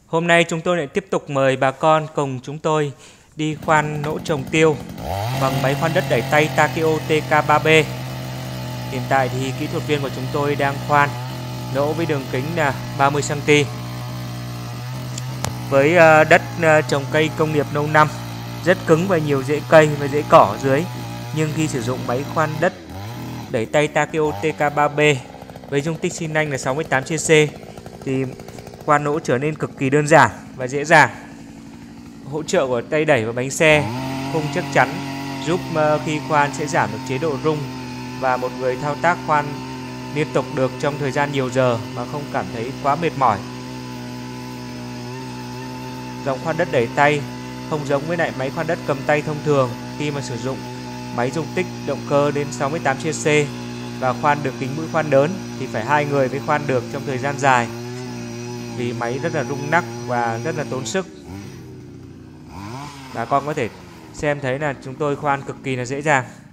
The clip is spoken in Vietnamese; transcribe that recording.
Hôm nay chúng tôi lại tiếp tục mời bà con cùng chúng tôi đi khoan nỗ trồng tiêu bằng máy khoan đất đẩy tay Takeo TK3B. Hiện tại thì kỹ thuật viên của chúng tôi đang khoan nỗ với đường kính là 30 cm. Với đất trồng cây công nghiệp lâu năm, rất cứng và nhiều rễ cây và rễ cỏ dưới, nhưng khi sử dụng máy khoan đất đẩy tay Takeo TK3B với dung tích xi nanh là 68cc thì khoan nỗ trở nên cực kỳ đơn giản và dễ dàng. Hỗ trợ của tay đẩy và bánh xe khung chắc chắn giúp khi khoan sẽ giảm được chế độ rung và một người thao tác khoan liên tục được trong thời gian nhiều giờ mà không cảm thấy quá mệt mỏi. Dòng khoan đất đẩy tay không giống với lại máy khoan đất cầm tay thông thường khi mà sử dụng máy dung tích động cơ đến 68cc và khoan được kính mũi khoan lớn thì phải hai người mới khoan được trong thời gian dài vì máy rất là rung nắc và rất là tốn sức. Bà con có thể xem thấy là chúng tôi khoan cực kỳ là dễ dàng.